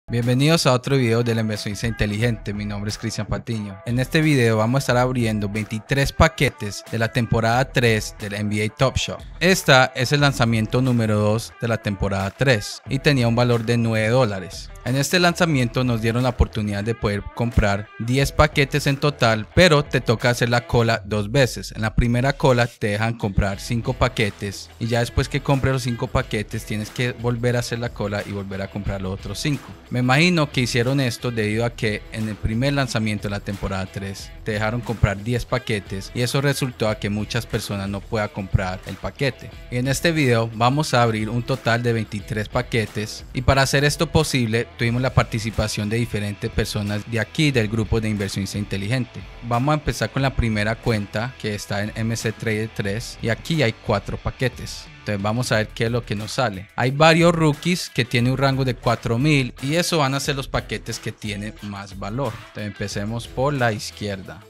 Bienvenidos a otro video de la inversionista inteligente. Mi nombre es Cristian Patiño. En este video vamos a estar abriendo 23 paquetes de la temporada 3 del NBA Top Shot. Esta es el lanzamiento número 2 de la temporada 3 y tenía un valor de $9. En este lanzamiento nos dieron la oportunidad de poder comprar 10 paquetes en total, pero te toca hacer la cola 2 veces. En la primera cola te dejan comprar 5 paquetes y ya después que compres los 5 paquetes tienes que volver a hacer la cola y volver a comprar los otros 5. Me imagino que hicieron esto debido a que en el primer lanzamiento de la temporada 3 te dejaron comprar 10 paquetes y eso resultó a que muchas personas no puedan comprar el paquete. Y en este video vamos a abrir un total de 23 paquetes y para hacer esto posible tuvimos la participación de diferentes personas de aquí del grupo de inversionista inteligente. Vamos a empezar con la primera cuenta que está en MC Trader 3 y aquí hay 4 paquetes. Entonces vamos a ver qué es lo que nos sale. Hay varios rookies que tienen un rango de 4000 y eso van a ser los paquetes que tienen más valor. Entonces empecemos por la izquierda.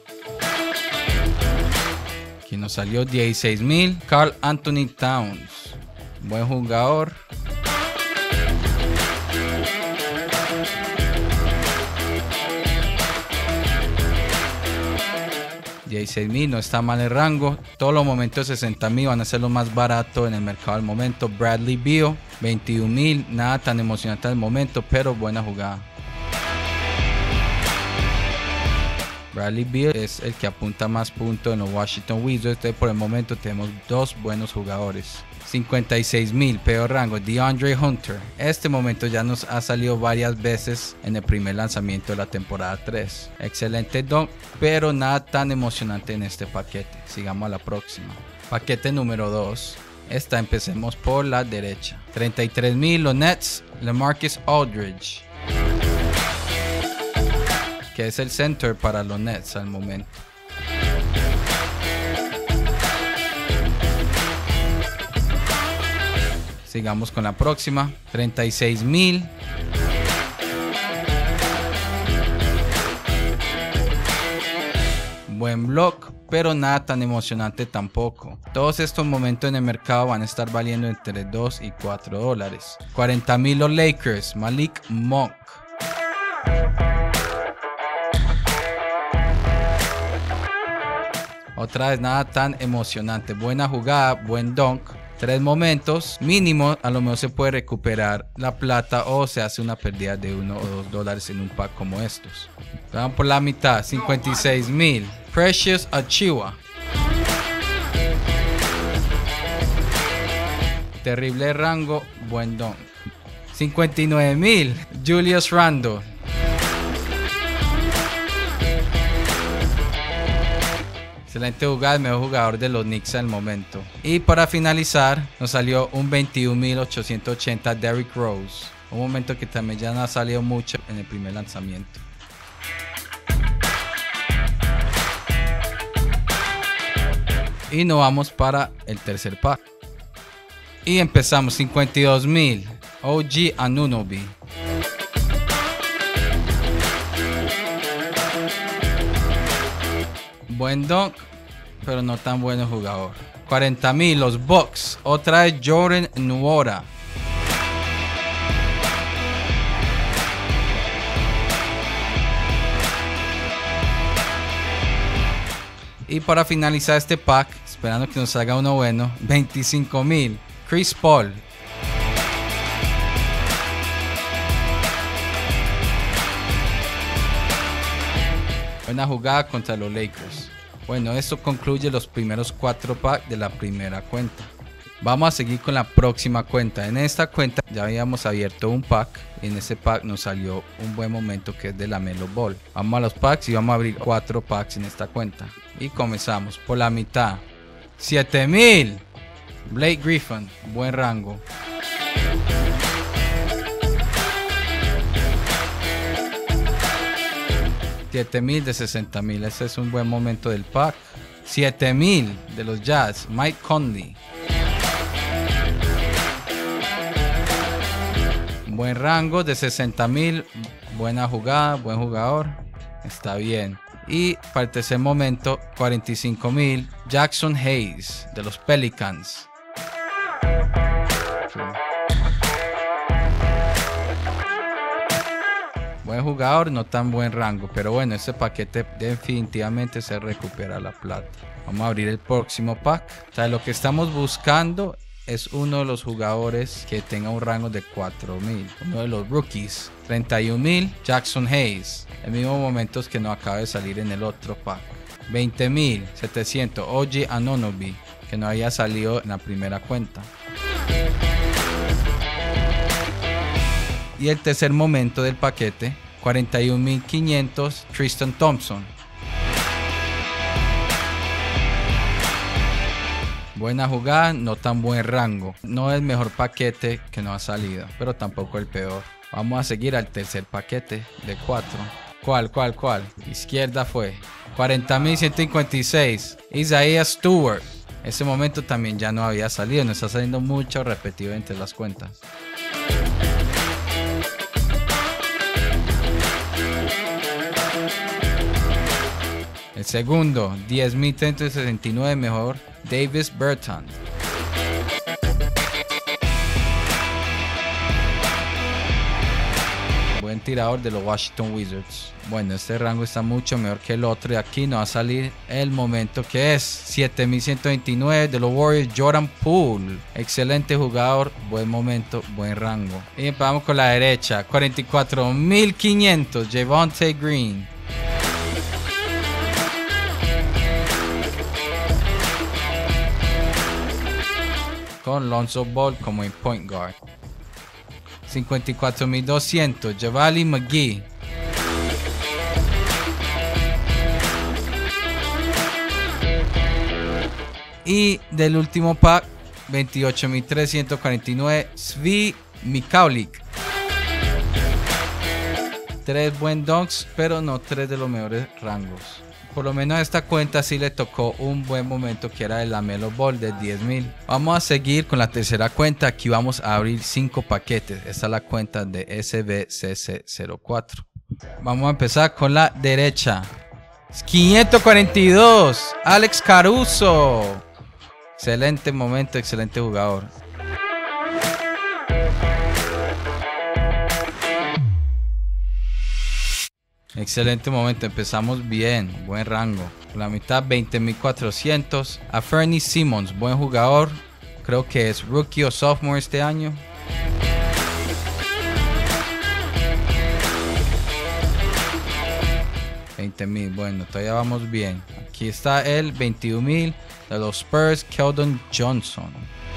Aquí nos salió 16000. Karl Anthony Towns, buen jugador. $16,000, no está mal el rango. Todos los momentos de 60,000 van a ser los más baratos en el mercado al momento. Bradley Beal, 21,000, nada tan emocionante al momento, pero buena jugada. Bradley Beal es el que apunta más puntos en los Washington Wizards. Entonces por el momento tenemos dos buenos jugadores. 56,000, peor rango, DeAndre Hunter. Este momento ya nos ha salido varias veces en el primer lanzamiento de la temporada 3. Excelente dunk, pero nada tan emocionante en este paquete. Sigamos a la próxima. Paquete número 2. Empecemos por la derecha. 33,000, los Nets, LaMarcus Aldridge, que es el center para los Nets al momento. Sigamos con la próxima. 36,000. Buen block, pero nada tan emocionante tampoco. Todos estos momentos en el mercado van a estar valiendo entre $2 y $4. 40,000 los Lakers, Malik Monk. Otra vez nada tan emocionante. Buena jugada, buen dunk. 3 momentos mínimo, a lo mejor se puede recuperar la plata o se hace una pérdida de $1 o $2 en un pack como estos. Vamos por la mitad. 56,000. Precious Achiuwa. Terrible rango, buen don. 59,000. Julius Randle. Excelente jugada, el mejor jugador de los Knicks al momento. Y para finalizar, nos salió un 21,880 Derrick Rose. Un momento que también ya no ha salido mucho en el primer lanzamiento. Y nos vamos para el tercer pack. Y empezamos. 52,000 OG Anunoby. Buen dunk, pero no tan buen jugador. 40,000 los Bucks. Otra vez Jordan Nwora. Y para finalizar este pack, esperando que nos salga uno bueno, 25,000 Chris Paul. Buena jugada contra los Lakers. Bueno, esto concluye los primeros 4 packs de la primera cuenta. Vamos a seguir con la próxima cuenta. En esta cuenta ya habíamos abierto un pack y en ese pack nos salió un buen momento que es de la Melo Ball. Vamos a los packs y vamos a abrir 4 packs en esta cuenta. Y comenzamos por la mitad. 7,000 Blake Griffin, buen rango. 7,000 de 60,000, ese es un buen momento del pack. 7,000 de los Jazz, Mike Conley. Buen rango de 60,000, buena jugada, buen jugador, está bien. Y para el tercer momento, 45,000, Jackson Hayes de los Pelicans. Buen jugador, no tan buen rango. Pero bueno, este paquete definitivamente se recupera la plata. Vamos a abrir el próximo pack. O sea, lo que estamos buscando es uno de los jugadores que tenga un rango de 4,000. Uno de los rookies. 31,000, Jackson Hayes. El mismo momentos que no acaba de salir en el otro pack. 20,700, OG Anunoby, que no había salido en la primera cuenta. Y el tercer momento del paquete, 41,500, Tristan Thompson. Buena jugada, no tan buen rango. No es el mejor paquete que no ha salido, pero tampoco el peor. Vamos a seguir al tercer paquete de 4. ¿Cuál? Izquierda fue. 40,156, Isaiah Stewart. Ese momento también ya no había salido. Nos está saliendo mucho repetido entre las cuentas. El segundo, 10,369, mejor, Davis Bertans. Buen tirador de los Washington Wizards. Bueno, este rango está mucho mejor que el otro. Y aquí nos va a salir el momento que es 7,129 de los Warriors, Jordan Poole. Excelente jugador, buen momento, buen rango. Y empezamos con la derecha, 44,500, Javonte Green. Con Lonzo Ball como en point guard. 54,200, Javale McGee. Y del último pack, 28,349, Svi Mykhailiuk. 3 buen dunks, pero no 3 de los mejores rangos. Por lo menos a esta cuenta sí le tocó un buen momento, que era el LaMelo Ball de 10,000. Vamos a seguir con la tercera cuenta. Aquí vamos a abrir 5 paquetes. Esta es la cuenta de SBCC04. Vamos a empezar con la derecha. 542, Alex Caruso. Excelente momento, excelente jugador. Excelente momento, empezamos bien, buen rango. La mitad, 20,400. A Fernie Simmons, buen jugador. Creo que es rookie o sophomore este año. $20,000, bueno, todavía vamos bien. Aquí está el 21,000 de los Spurs, Keldon Johnson.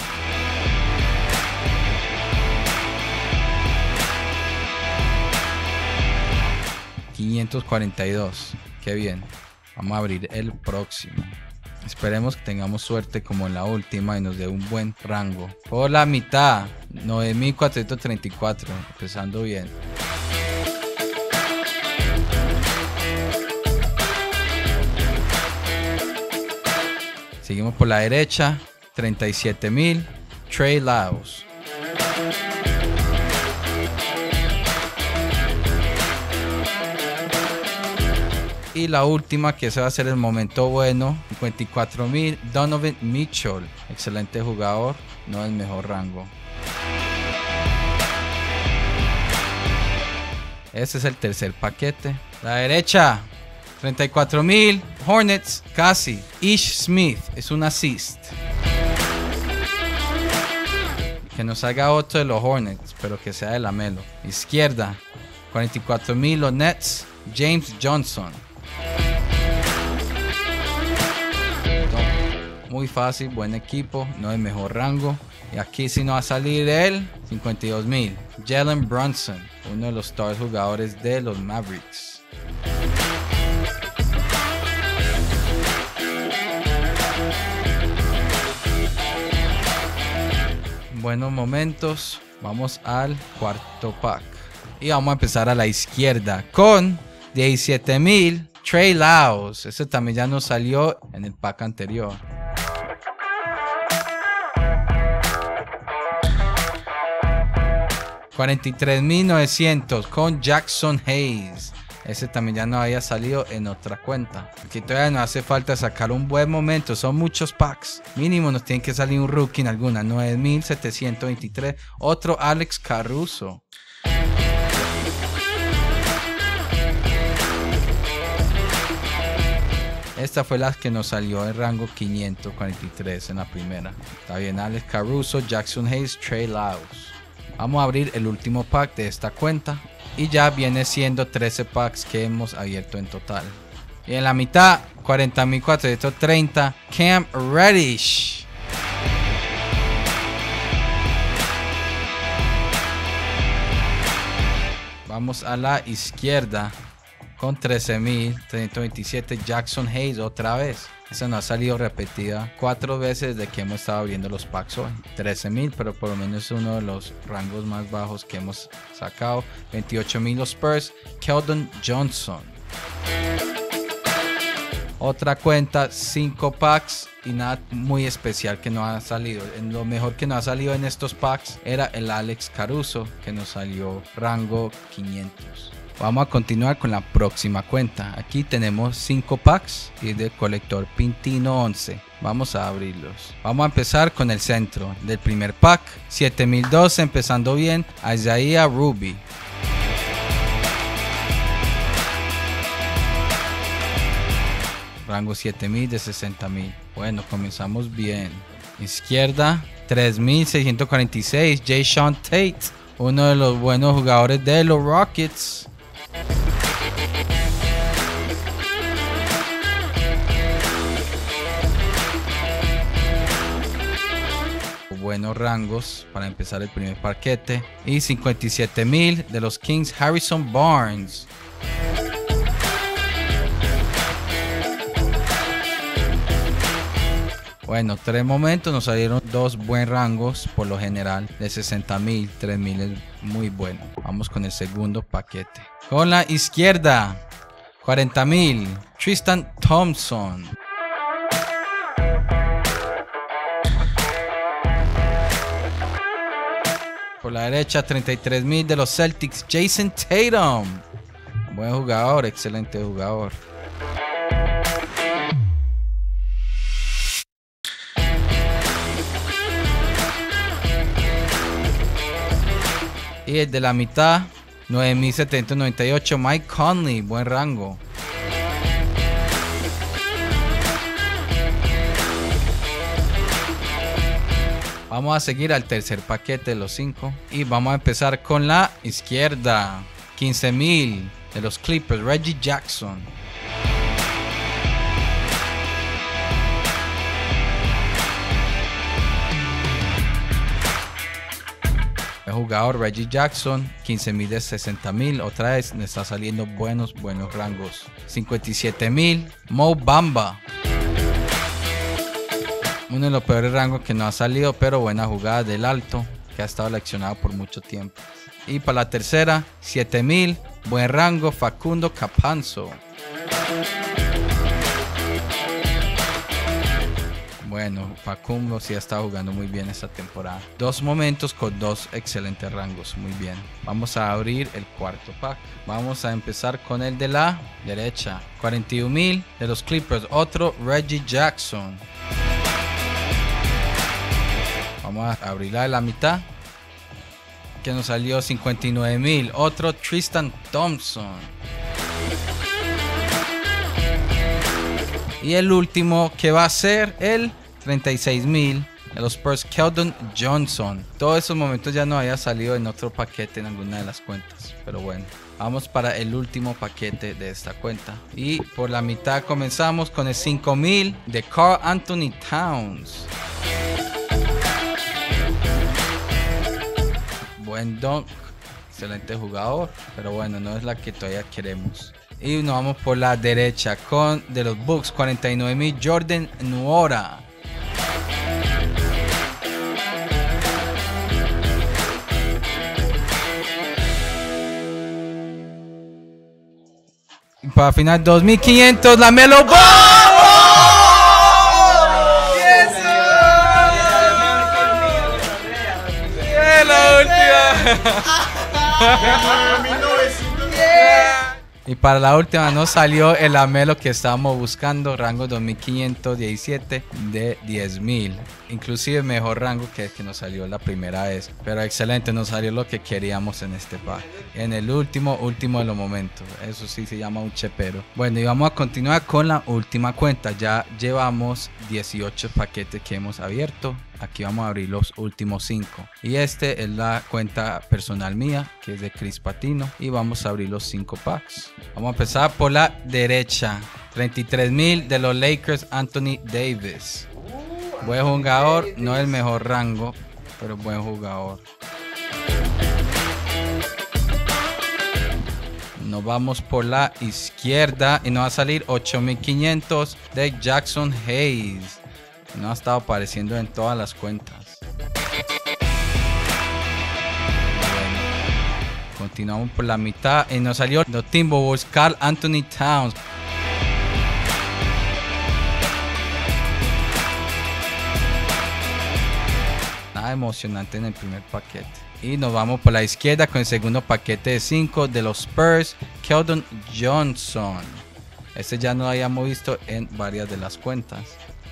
$542, qué bien. Vamos a abrir el próximo. Esperemos que tengamos suerte como en la última y nos dé un buen rango. Por la mitad, 9,434, empezando bien. Seguimos por la derecha, 37,000, Trey Lyles. Y la última, que ese va a ser el momento bueno, 54,000, Donovan Mitchell. Excelente jugador, no el mejor rango. Ese es el tercer paquete. La derecha, 34,000, Hornets, casi. Ish Smith, es un assist. Que nos salga otro de los Hornets, pero que sea de LaMelo. Izquierda, 44,000, los Nets, James Johnson. Muy fácil, buen equipo, no el mejor rango. Y aquí sí nos va a salir el 52,000, Jalen Brunson, uno de los stars jugadores de los Mavericks. Buenos momentos, vamos al cuarto pack. Y vamos a empezar a la izquierda con 17,000, Trey Lyles. Ese también ya nos salió en el pack anterior. $43,900 con Jackson Hayes. Ese también ya no había salido en otra cuenta. Aquí todavía nos hace falta sacar un buen momento. Son muchos packs. Mínimo nos tiene que salir un rookie en alguna. 9,723. Otro Alex Caruso. esta fue la que nos salió en rango 543 en la primera. Está bien, Alex Caruso, Jackson Hayes, Trey Lyles. Vamos a abrir el último pack de esta cuenta y ya viene siendo 13 packs que hemos abierto en total. Y en la mitad, 40.430, Cam Reddish. Vamos a la izquierda con 13.327, Jackson Hayes otra vez. Esa no ha salido repetida 4 veces de que hemos estado abriendo los packs hoy. 13.000, pero por lo menos es uno de los rangos más bajos que hemos sacado. 28.000 los Spurs, Keldon Johnson. Otra cuenta, 5 packs y nada muy especial que no ha salido. Lo mejor que no ha salido en estos packs era el Alex Caruso, que nos salió rango 500. Vamos a continuar con la próxima cuenta. Aquí tenemos 5 packs y del colector Pintino 11. Vamos a abrirlos. Vamos a empezar con el centro del primer pack. 7012, empezando bien, Isaiah Ruby. Rango 7000 de 60.000. Bueno, comenzamos bien. Izquierda, 3646, Jae'Sean Tate, uno de los buenos jugadores de los Rockets. Buenos rangos para empezar el primer paquete. Y 57.000 de los Kings, Harrison Barnes. Bueno, 3 momentos nos salieron 2 buen rangos por lo general de 60.000, 3.000 es muy bueno. Vamos con el segundo paquete. Con la izquierda, 40.000, Tristan Thompson. Por la derecha, 33.000 de los Celtics, Jason Tatum. Buen jugador, excelente jugador. Y el de la mitad, 9.798, Mike Conley, buen rango. Vamos a seguir al tercer paquete de los 5 y vamos a empezar con la izquierda. 15.000 de los Clippers, Reggie Jackson. El jugador Reggie Jackson, 15.000 de 60.000. Otra vez me está saliendo buenos rangos. 57.000, Mo Bamba. Uno de los peores rangos que no ha salido, pero buena jugada del alto, que ha estado leccionado por mucho tiempo. Y para la tercera, 7.000, buen rango, Facundo Campazzo. Bueno, Facundo sí ha estado jugando muy bien esta temporada. 2 momentos con 2 excelentes rangos, muy bien. Vamos a abrir el cuarto pack. Vamos a empezar con el de la derecha. 41.000 de los Clippers, otro Reggie Jackson. Vamos a abrirla de la mitad, que nos salió 59.000, otro Tristan Thompson. Y el último que va a ser el 36.000 de los Spurs, Keldon Johnson. Todos esos momentos ya no había salido en otro paquete en alguna de las cuentas, pero bueno. Vamos para el último paquete de esta cuenta. Y por la mitad comenzamos con el 5.000 de Karl Anthony Towns. Buen dunk, excelente jugador, pero bueno, no es la que todavía queremos. Y nos vamos por la derecha con de los Bucks, 49.000, Jordan Nwora. Y para final 2.500, la Melo Ball. Y para la última nos salió el Lamelo que estábamos buscando, rango 2517 de 10,000. Inclusive mejor rango que el que nos salió la primera vez. Pero excelente, nos salió lo que queríamos en este pack. En el último de los momentos. Eso sí se llama un chepero. Bueno, y vamos a continuar con la última cuenta. Ya llevamos 18 paquetes que hemos abierto. Aquí vamos a abrir los últimos 5. Y este es la cuenta personal mía, que es de Chris Patino. Y vamos a abrir los 5 packs. Vamos a empezar por la derecha. 33,000 de los Lakers, Anthony Davis. Buen jugador, no el mejor rango, pero buen jugador. Nos vamos por la izquierda y nos va a salir 8,500 de Jackson Hayes. No ha estado apareciendo en todas las cuentas. Bueno, continuamos por la mitad y nos salió los Timberwolves, Karl Anthony Towns. Nada emocionante en el primer paquete. Y nos vamos por la izquierda con el segundo paquete de 5 de los Spurs, Keldon Johnson. Este ya no lo habíamos visto en varias de las cuentas.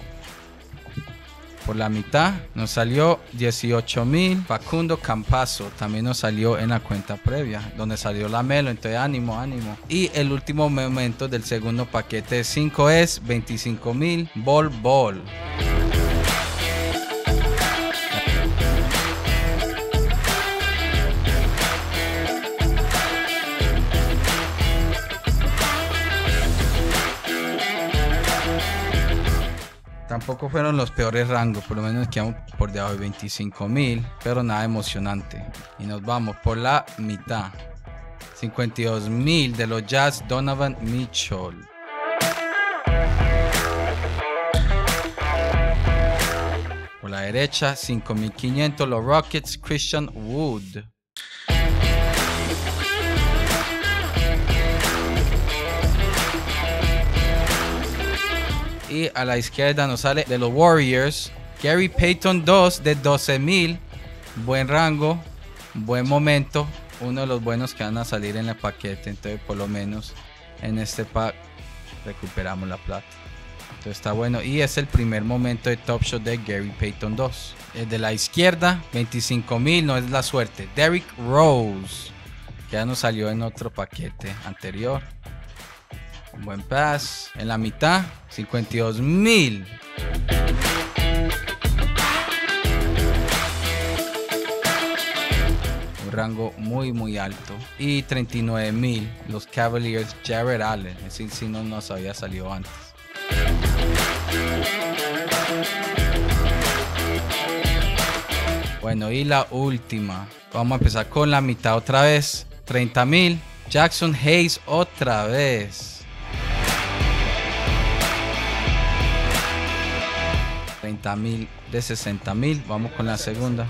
Por la mitad nos salió 18,000. Facundo Campazzo también nos salió en la cuenta previa, donde salió Lamelo. Entonces ánimo. Y el último momento del segundo paquete de 5 es 25,000. Bol. Tampoco fueron los peores rangos, por lo menos quedamos por debajo de 25,000, pero nada emocionante. Y nos vamos por la mitad. 52,000 de los Jazz, Donovan Mitchell. Por la derecha, 5,500 los Rockets, Christian Wood. Y a la izquierda nos sale de los Warriors, Gary Payton 2 de 12,000. Buen rango, buen momento. Uno de los buenos que van a salir en el paquete. Entonces por lo menos en este pack recuperamos la plata. Entonces está bueno. Y es el primer momento de Top Shot de Gary Payton 2. El de la izquierda, 25,000, no es la suerte. Derrick Rose, que ya nos salió en otro paquete anterior. Un buen pass. En la mitad, 52,000. Un rango muy alto. Y 39,000 los Cavaliers, Jared Allen. Ese sí no nos había salido antes. Bueno, y la última. Vamos a empezar con la mitad otra vez. 30,000. Jackson Hayes otra vez. 30,000 de 60,000. Vamos con la segunda.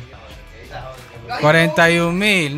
41,000.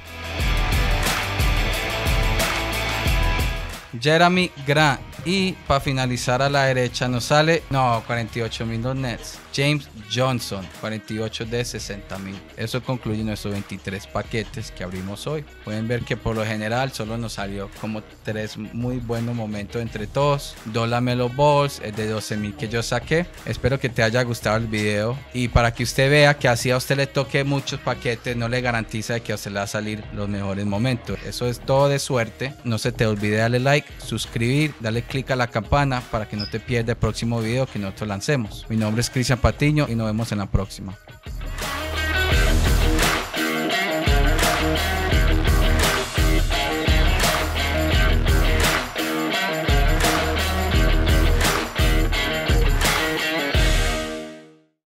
Jeremy Grant. Y para finalizar a la derecha nos sale, 48,000 los Nets. James Johnson, 48 de 60,000. Eso concluye nuestros 23 paquetes que abrimos hoy. Pueden ver que por lo general solo nos salió como 3 muy buenos momentos entre todos. 2 Lamelo Balls, el de 12,000 que yo saqué. Espero que te haya gustado el video. Y para que usted vea que así a usted le toque muchos paquetes, no le garantiza que a usted le va a salir los mejores momentos. Eso es todo de suerte. No se te olvide darle like, suscribir, darle click a la campana para que no te pierdas el próximo video que nosotros lancemos. Mi nombre es Cristian Patiño y nos vemos en la próxima.